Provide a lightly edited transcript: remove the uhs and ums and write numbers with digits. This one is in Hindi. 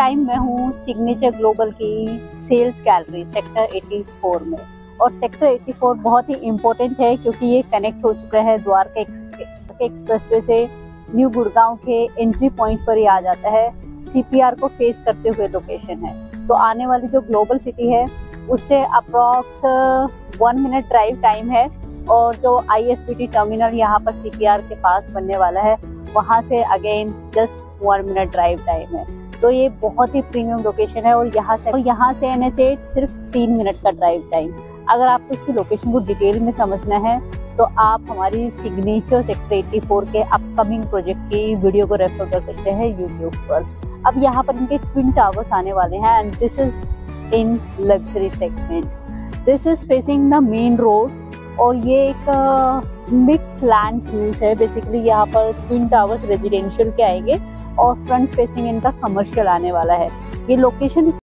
टाइम मैं हूँ सिग्नेचर ग्लोबल की सेल्स गैलरी सेक्टर 84 में। और सेक्टर 84 बहुत ही इम्पोर्टेंट है क्योंकि ये कनेक्ट हो चुका है द्वारका एक्सप्रेसवे से न्यू गुड़गांव के एंट्री पॉइंट पर ही आ जाता है। CPR को फेस करते हुए लोकेशन है। तो आने वाली जो ग्लोबल सिटी है उससे अप्रॉक्स 1 मिनट ड्राइव टाइम है। और जो ISBT टर्मिनल यहाँ पर CPR के पास बनने वाला है वहाँ से again just 1 minute drive time है। तो ये बहुत ही प्रीमियम लोकेशन है। और यहाँ से NH8 सिर्फ 3 मिनट का ड्राइव टाइम। अगर आपको इसकी लोकेशन को डिटेल में समझना है तो आप हमारी सिग्नेचर सेक्टर 84 के अपकमिंग प्रोजेक्ट की वीडियो को रेफर कर सकते हैं यूट्यूब पर। अब यहाँ पर इनके ट्विन टावर्स आने वाले हैं and this is in luxury segment. This is facing the main road और ये एक मिक्स लैंड यूज है। बेसिकली यहाँ पर ट्विन टावर्स रेजिडेंशियल के आएंगे और फ्रंट फेसिंग इनका कमर्शियल आने वाला है। ये लोकेशन